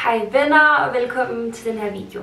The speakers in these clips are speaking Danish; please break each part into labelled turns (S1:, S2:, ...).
S1: Hej venner, og velkommen til den her video.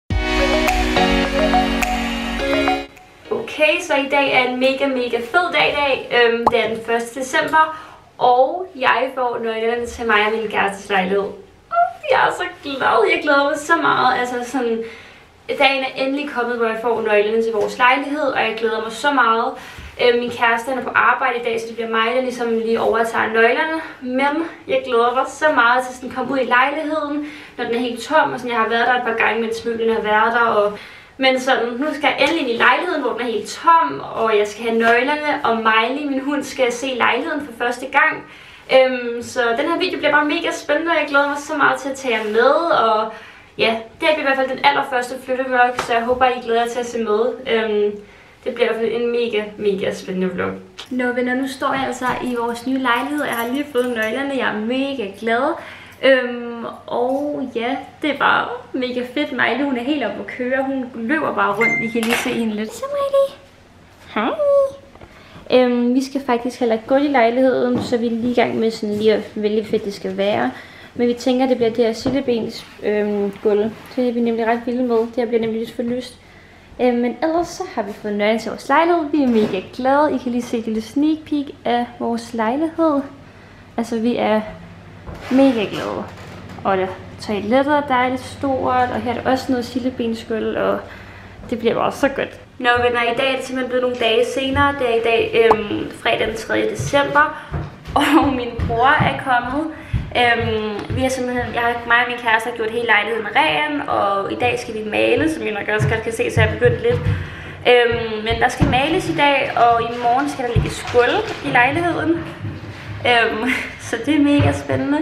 S1: Okay, så i dag er en mega fed dag i dag. Det er den 1. december, og jeg får nøglerne til mig og min kærestes lejlighed. Jeg er så glad, jeg glæder mig så meget. Altså sådan, dagen er endelig kommet, hvor jeg får nøglerne til vores lejlighed, og jeg glæder mig så meget. Min kæreste er på arbejde i dag, så det bliver mig, der ligesom lige overtager nøglerne. Men jeg glæder mig så meget til at komme ud i lejligheden, når den er helt tom. Og sådan, jeg har været der et par gange, mens møblerne har været der. Men sådan, nu skal jeg endelig ind i lejligheden, hvor den er helt tom. Og jeg skal have nøglerne, og Miley, min hund, skal se lejligheden for første gang. Så den her video bliver bare mega spændende, og jeg glæder mig så meget til at tage jer med. Og ja, det er i hvert fald den allerførste flyttevlog, så jeg håber, I glæder jer til at se med. Det bliver i hvert fald en mega spændende vlog. Nå venner, nu står jeg altså i vores nye lejlighed. Jeg har lige fået nøglerne, jeg er mega glad. Og ja, det er bare mega fedt. Miley, hun er helt oppe at køre. Hun løber bare rundt. I kan lige se hende lidt. Så Miley. Hej. Vi skal faktisk heller ikke gå i lejligheden, så vi er lige i gang med sådan lige at vælge fedt det skal være. Men vi tænker, det bliver det her sillebens gulv. Det er vi nemlig ret vilde med. Det her bliver nemlig lidt for lyst. Men ellers så har vi fået nøglen til vores lejlighed. Vi er mega glade. I kan lige se et lille sneak peek af vores lejlighed. Altså vi er mega glade. Og det toilettet er dejligt stort. Og her er der også noget sillebensgulv. Og det bliver bare så godt. Nå venner, i dag er det simpelthen blevet nogle dage senere. Det er i dag fredag den 3. december. Og min bror er kommet. Vi har simpelthen, mig og min kæreste har gjort hele lejligheden ren, og i dag skal vi male, som I nok også godt kan se, så jeg er begyndt lidt. Men der skal males i dag, og i morgen skal der ligge gulv i lejligheden. Så det er mega spændende.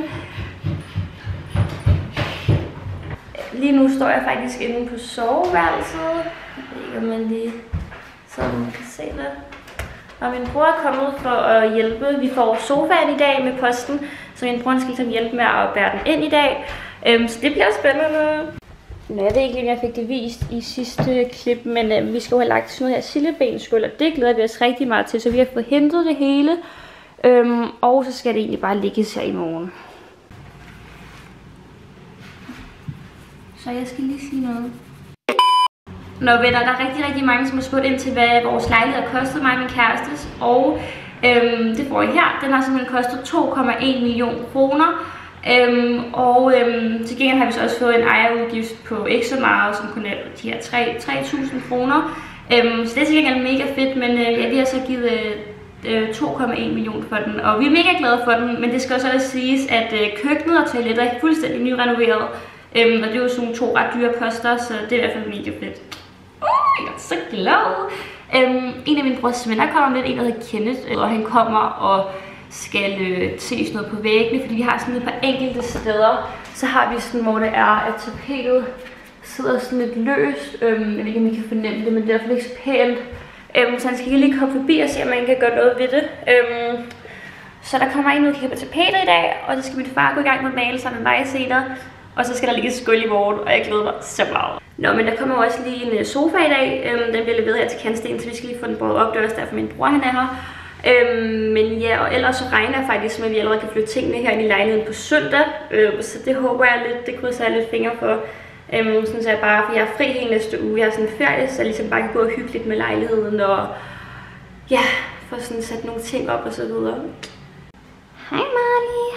S1: Lige nu står jeg faktisk inde på soveværelset. Jeg ved ikke, om man lige sådan kan se det. Og min bror er kommet for at hjælpe. Vi får sofaen i dag med posten, så min bror skal ligesom hjælpe med at bære den ind i dag. Så det bliver spændende. Nå, jeg ved ikke, om jeg fik det vist i sidste klip, men vi skal jo have lagt sådan noget her sillebensgulv, og det glæder vi os rigtig meget til, så vi har fået hentet det hele. Og så skal det egentlig bare ligges her i morgen. Så jeg skal lige sige noget. Nå venner, der er rigtig mange, som har spurgt ind til, hvad vores lejlighed har kostet mig og min kærestes. Og det får I her. Den har simpelthen kostet 2,1 millioner kroner. Til gengæld har vi så også fået en ejerudgift på ikke så meget, som kun er de her 3.000 kroner. Så det er til gengæld mega fedt, men ja, vi har så givet 2,1 millioner for den. Og vi er mega glade for den, men det skal også siges, at køkkenet og toilettet er fuldstændig nyrenoveret. Og det er jo sådan 2 ret dyre poster, så det er i hvert fald mega fedt. Jeg er så glad. En af mine brors venner kommer lidt, en der hedder Kenneth, og han kommer og skal se sådan noget på væggene, fordi vi har sådan et par enkelte steder, så har vi sådan, hvor det er, at tapetet sidder sådan lidt løst. Jeg ved ikke, om I kan fornemme det, men det er i hvert fald ikke så pænt. Så han skal lige komme forbi og se, om man kan gøre noget ved det. Så der kommer en ud og kigger på tapetet i dag, og så skal min far gå i gang med at male sammen med mig senere. Og så skal der ligge et gulv i morgen, og jeg glæder mig så meget. Nå, men der kommer også lige en sofa i dag. Den bliver leveret her til kantstenen, så vi skal lige få den båret op. Det er også derfor min bror han er her. Men ja, og ellers så regner jeg faktisk med, at vi allerede kan flytte tingene her i lejligheden på søndag. Så det håber jeg lidt, det krydser jeg lidt fingre for. Sådan så jeg bare, for jeg er fri hele næste uge. Jeg er sådan ferie, så jeg ligesom bare kan gå og hygge lidt med lejligheden. Og ja, få sådan sat nogle ting op og så videre. Hej Marley.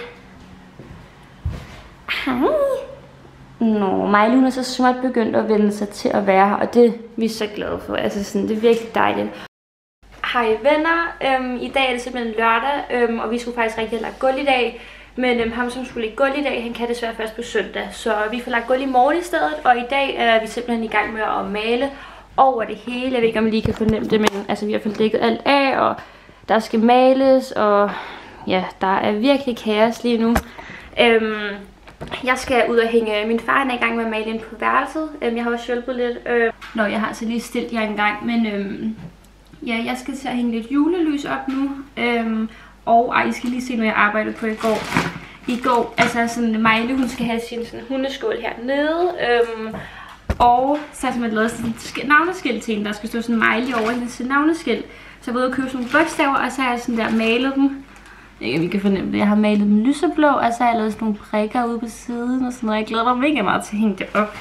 S1: Hej. Nå, Miley hun er så småt begyndt at vende sig til at være her, og det er vi så glade for. Altså sådan, det er virkelig dejligt. Hej venner, i dag er det simpelthen lørdag, og vi skulle faktisk rigtig have lagt gulv i dag. Men ham som skulle lægge gulv i dag, han kan desværre først på søndag. Så vi får lagt gulv i morgen i stedet, og i dag er vi simpelthen i gang med at male over det hele. Jeg ved ikke om I lige kan fornemme det, men altså vi har fået dækket alt af, og der skal males, og ja, der er virkelig kaos lige nu. Jeg skal ud og hænge, min far er i gang med at male ind på værelset. Jeg har også hjulpet lidt. Nå, jeg har så lige stillet jer en gang, men ja, jeg skal til at hænge lidt julelys op nu. I skal lige se, når jeg arbejdede på i går. Altså sådan, Miley, hun skal have sin sådan, hundeskål hernede. Og så har jeg simpelthen lavet sådan et navneskilt til hende, der skal stå sådan Miley over hendes navneskilt. Så jeg var ude og købe sådan nogle bogstaver, og så har jeg sådan der malet dem. Ikke, vi kan fornemme det. Jeg har malet dem lyseblå, og så har jeg lavet sådan nogle prikker ude på siden og sådan noget. Jeg glæder mig mega meget til at hænge det op.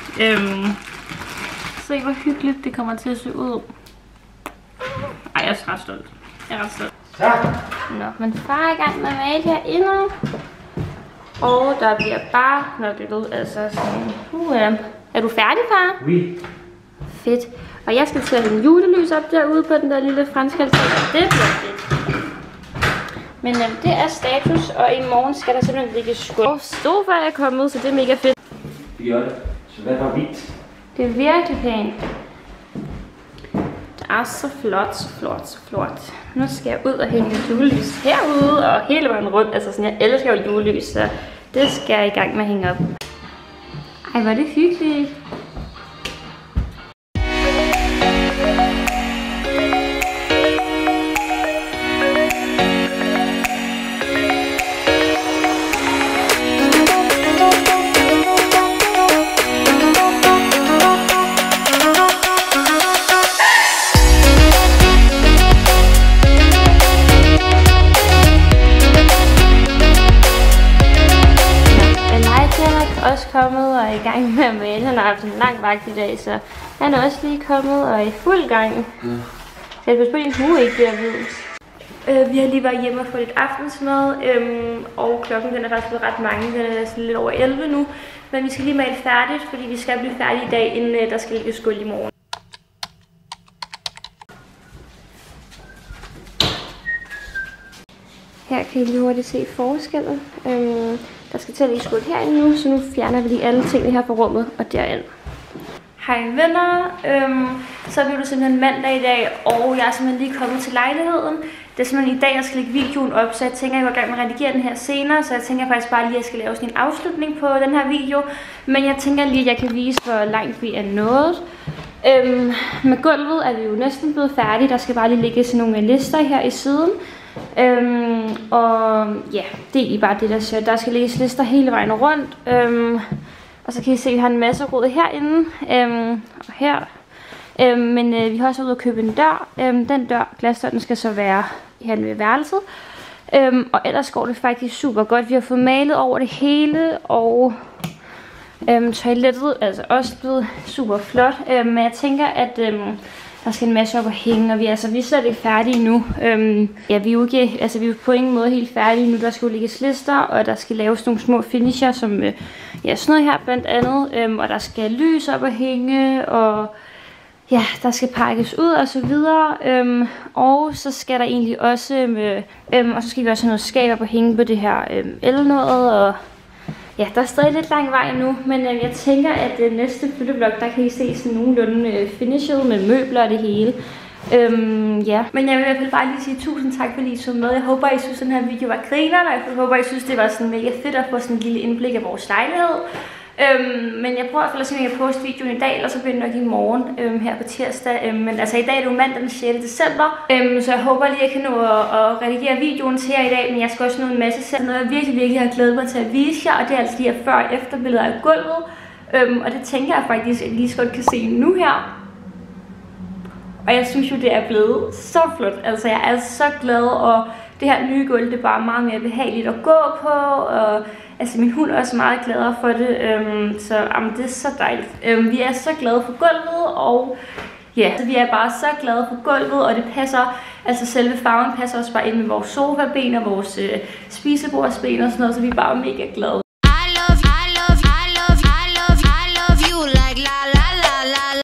S1: Se hvor hyggeligt det kommer til at se ud. Ej, jeg er ret stolt. Jeg er ret stolt.
S2: Så.
S1: Nå, men far er i gang med at male herinde. Og der bliver bare nørklet ud, altså sådan. Er du færdig, far?
S2: Oui.
S1: Fedt. Og jeg skal til at hænge julelys op derude på den der lille franske altan. Det bliver fedt. Men det er status, og i morgen skal der simpelthen ligge skål. Og sofa er kommet, så det er mega fedt.
S2: Det gør det. Så hvad var hvidt?
S1: Det er virkelig pænt. Det er så flot, så flot, så flot. Nu skal jeg ud og hænge julelys herude og hele vejen rundt. Altså sådan, jeg elsker jo julelys, så det skal jeg i gang med at hænge op. Ej, hvor er det hyggeligt. Også kommet og er i gang med at male. Han har haft en lang vagt i dag, så han er også lige kommet og er i fuld gang. Så jeg på, at din hue ikke bliver hvid. Vi har lige været hjemme og fået lidt aftensmad, og klokken den er faktisk blevet ret mange. Den er sådan lidt over 11 nu. Men vi skal lige male færdigt, fordi vi skal blive færdige i dag, inden der skal ligge skål i morgen. Her kan I lige hurtigt se forskellen. Der skal til at ligge skål herinde nu, så nu fjerner vi lige alle tingene her fra rummet og derind. Hej venner, så er det simpelthen mandag i dag, og jeg er simpelthen lige kommet til lejligheden. Det er simpelthen i dag, jeg skal lægge videoen op, så jeg tænker, jeg går i gang med at redigere den her senere, så jeg tænker faktisk bare lige, at jeg skal lave sådan en afslutning på den her video. Men jeg tænker lige, at jeg kan vise, hvor langt vi er nået. Med gulvet er vi jo næsten blevet færdige, der skal bare lige ligge sådan nogle lister her i siden. Og ja, det er egentlig bare det, der siger. Der skal lægges lister hele vejen rundt. Og så kan I se, at vi har en masse rod herinde og her. Men vi har også været ude at købe en dør. Den dør, glasdør, den skal så være her ved værelset. Og ellers går det faktisk super godt. Vi har fået malet over det hele, og toilettet er altså også blevet super flot. Men jeg tænker, at der skal en masse op at hænge, og vi er slet ikke færdige nu. Ja, vi er jo på ingen måde helt færdige nu. Der skal jo ligges lister, og der skal laves nogle små finisher, som ja, sådan noget her blandt andet. Og der skal lys op at hænge, og ja, der skal pakkes ud og så videre. Og så skal der egentlig også og så skal vi også have noget skab op at hænge på det her el-noget, og ja, der er stadig lidt lang vej nu, men jeg tænker, at næste flyttevlog, der kan I se sådan nogenlunde finished med møbler og det hele. Ja, men jeg vil i hvert fald bare lige sige tusind tak, fordi I så med. Jeg håber, I synes, at den her video var grineren, og jeg håber, I synes, det var sådan mega fedt at få sådan en lille indblik af vores lejlighed. Men jeg prøver i hvert fald at se, om jeg kan poste videoen i dag, eller så bliver det nok i morgen her på tirsdag. Men altså i dag er det jo mandag den 6. december, så jeg håber lige, at jeg kan nå at redigere videoen til jer i dag, men jeg skal også nå en masse selv. Noget jeg virkelig har glædet mig til at vise jer, og det er altså de her før- og efterbilleder af gulvet. Og det tænker jeg faktisk, at I lige så godt kan se nu her. Og jeg synes jo, det er blevet så flot. Altså jeg er så glad, og det her nye gulv, det er bare meget mere behageligt at gå på, og altså min hund er også meget gladere for det, så det er så dejligt. Vi er så glade for gulvet, og ja, så vi er bare så glade for gulvet, og det passer, altså selve farven passer også bare ind med vores sofaben og vores spisebordsben og sådan noget, så vi er bare mega glade.